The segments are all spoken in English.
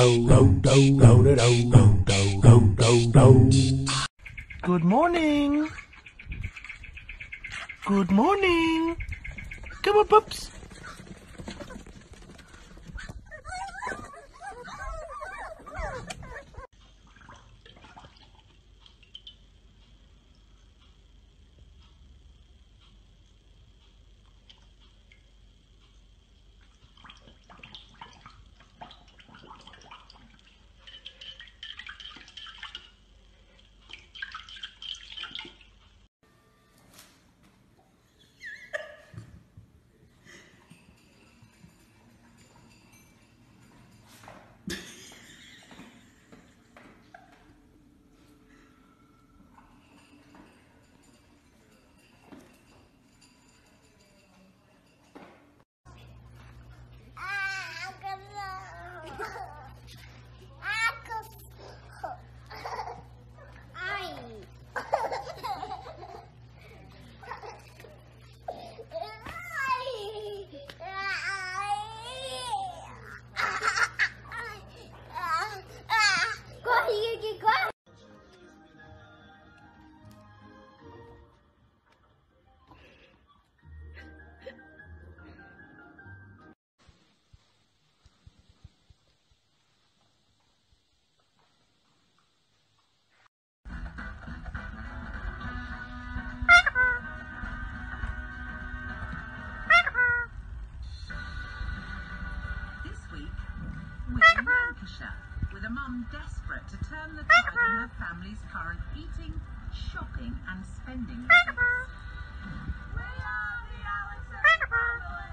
Good morning. Good morning. Come on, pups. With a mum desperate to turn the tide on her family's current eating, shopping and spending habits. We are the Allison family!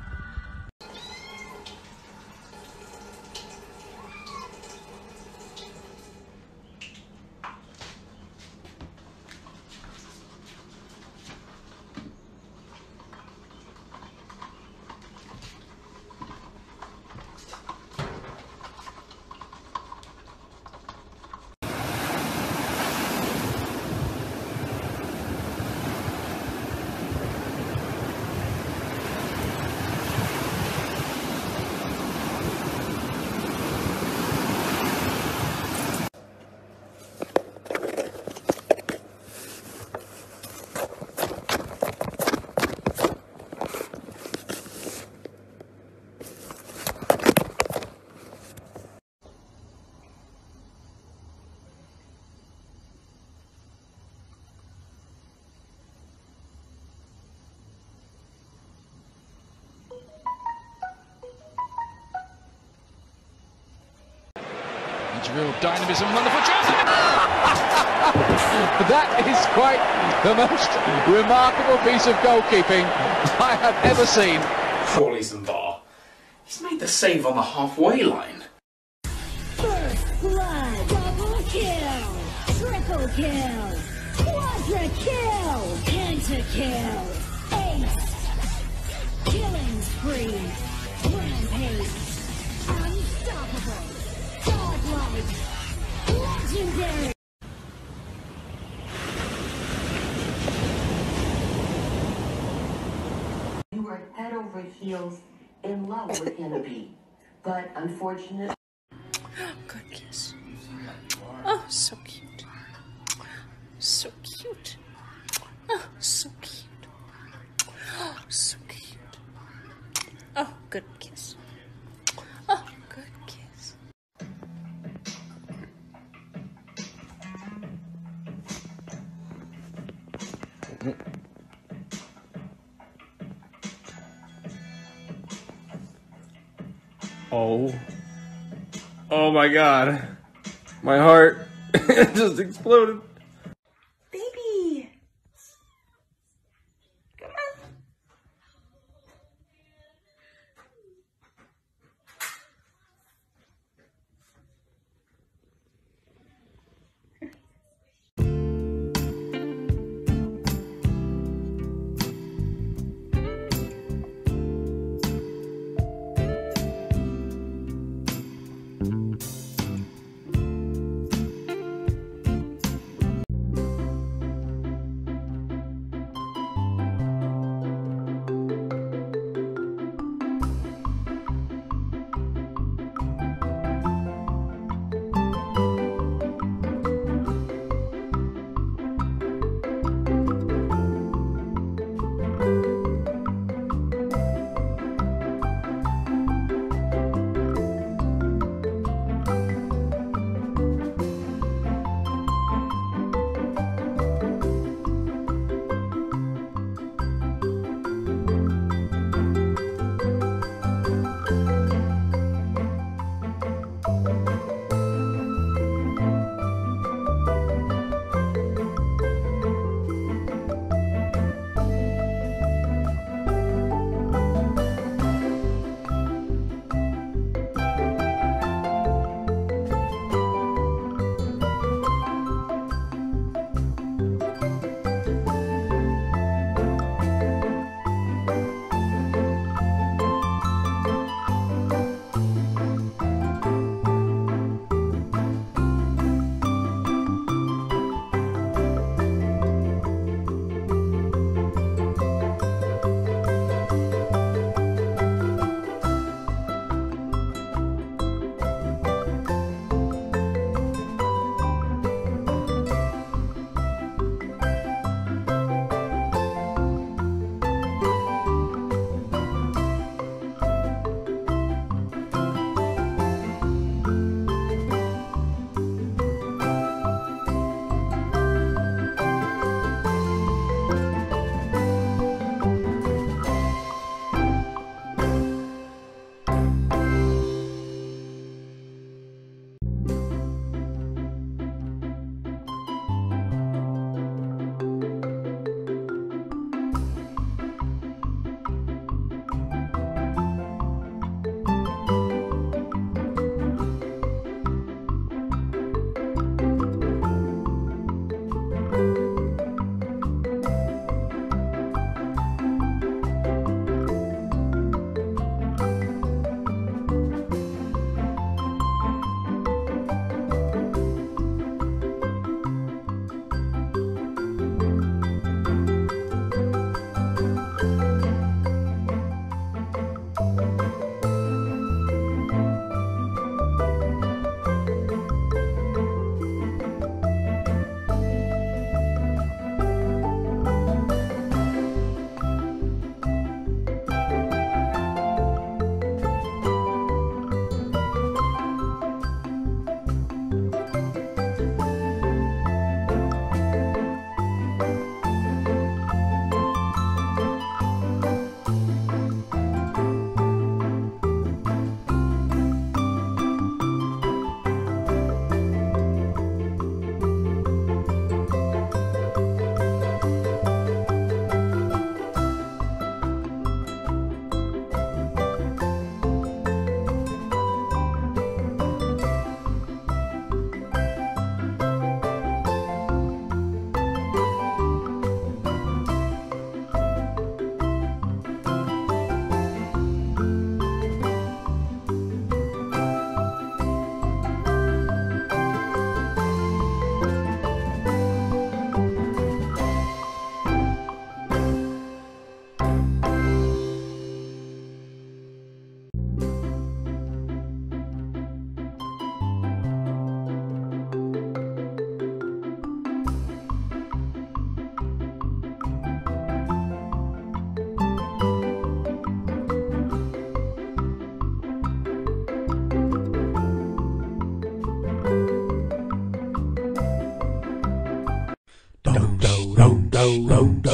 Real dynamism, wonderful chance. That is quite the most remarkable piece of goalkeeping I have ever seen. Surely some VAR. He's made the save on the halfway line. First blood, double kill, triple kill, quadra kill, pentakill, ace, killing spree, rampage, unstoppable. Legendary. You were head over heels in love with Hennepy, but unfortunately. Good kiss. Oh, so cute. So cute. Oh, so cute. Oh, so cute. Oh, good kiss. Oh, good kiss. Oh my God. My heart just exploded. Baby. Come on.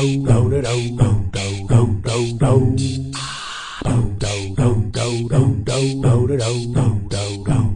do do do do do do do do do do do do do